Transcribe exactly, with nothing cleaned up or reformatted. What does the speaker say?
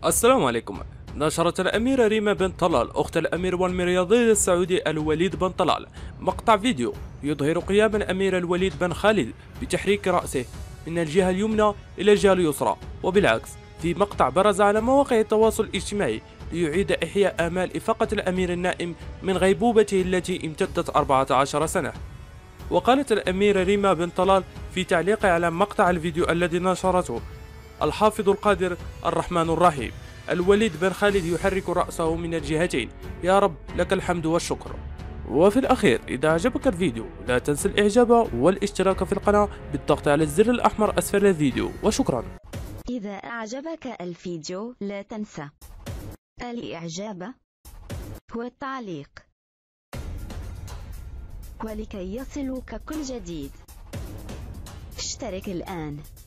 السلام عليكم. نشرت الأميرة ريما بنت طلال أخت الأمير والمرياضي السعودي الوليد بن طلال مقطع فيديو يظهر قيام الأمير الوليد بن خالد بتحريك رأسه من الجهة اليمنى إلى الجهة اليسرى وبالعكس. في مقطع برز على مواقع التواصل الاجتماعي ليعيد إحياء آمال إفاقة الأمير النائم من غيبوبته التي امتدت أربعة عشر سنة. وقالت الأميرة ريما بنت طلال في تعليق على مقطع الفيديو الذي نشرته: الحافظ القادر الرحمن الرحيم، الوليد بن خالد يحرك رأسه من الجهتين، يا رب لك الحمد والشكر. وفي الأخير، إذا أعجبك الفيديو لا تنسى الإعجاب والاشتراك في القناة بالضغط على الزر الأحمر أسفل الفيديو، وشكرا. إذا أعجبك الفيديو لا تنسى الإعجاب والتعليق، ولكي يصلك كل جديد اشترك الآن.